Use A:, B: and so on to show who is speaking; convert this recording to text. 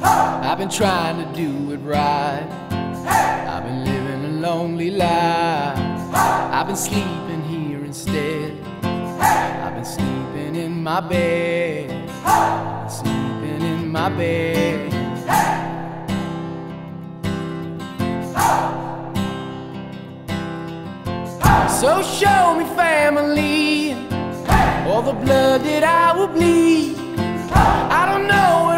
A: I've been trying to do it right. I've been living a lonely life. I've been sleeping here instead. I've been sleeping in my bed. I've been sleeping in my bed. So show me family, all the blood that I will bleed. I don't know